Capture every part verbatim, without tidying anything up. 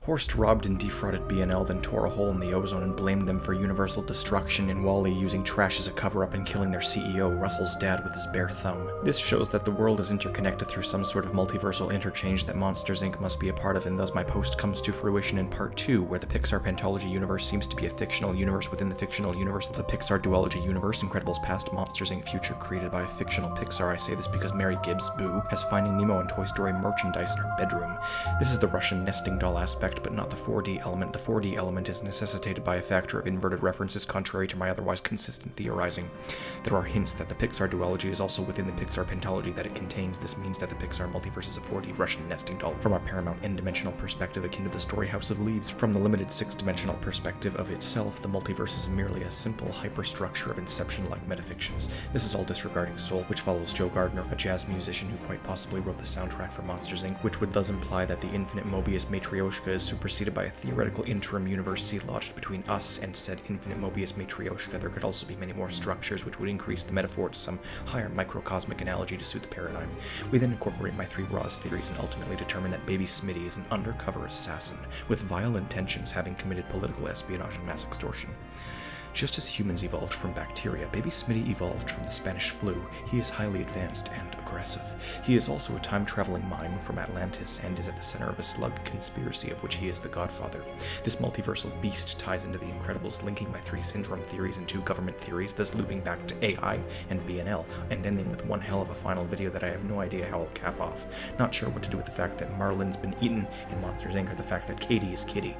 Horst robbed and defrauded B N L, then tore a hole in the ozone and blamed them for universal destruction, and Wally using trash as a cover-up and killing their C E O, Russell's dad, with his bare thumb. This shows that the world is interconnected through some sort of multiversal interchange that Monsters, Incorporated must be a part of, and thus my post comes to fruition in part two, where the Pixar Pentology universe seems to be a fictional universe within the fictional universe of the Pixar Duology universe, Incredibles past, Monsters, Incorporated future, created by a fictional Pixar. I say this because Mary Gibbs, Boo, has Finding Nemo and Toy Story merchandise in her bedroom. This is the Russian nesting doll aspect, but not the four D element. The four D element is necessitated by a factor of inverted references, contrary to my otherwise consistent theorizing. There are hints that the Pixar duology is also within the Pixar pentology that it contains. This means that the Pixar multiverse is a four D Russian nesting doll from our Paramount n-dimensional perspective, akin to the story House of Leaves. From the limited six-dimensional perspective of itself, the multiverse is merely a simple hyperstructure of Inception-like metafictions. This is all disregarding Soul, which follows Joe Gardner, a jazz musician who quite possibly wrote the soundtrack for Monsters, Incorporated, which would thus imply that the infinite Mobius Matryoshka is superseded by a theoretical interim universe sea-lodged between us and said infinite Mobius Matryoshka. There could also be many more structures, which would increase the metaphor to some higher microcosmic analogy to suit the paradigm. We then incorporate my three Roz theories and ultimately determine that Baby Smitty is an undercover assassin with vile intentions, having committed political espionage and mass extortion. Just as humans evolved from bacteria, Baby Smitty evolved from the Spanish flu. He is highly advanced and aggressive. He is also a time-traveling mime from Atlantis and is at the center of a slug conspiracy of which he is the godfather. This multiversal beast ties into the Incredibles, linking my three syndrome theories and two government theories, thus looping back to A I and B N L, and ending with one hell of a final video that I have no idea how I'll cap off. Not sure what to do with the fact that Marlin's been eaten in Monsters, Incorporated, or the fact that Katie is Kitty.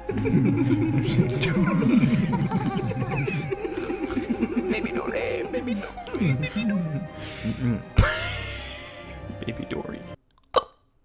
Baby Dory, baby Dory, baby Dory. Baby Dory.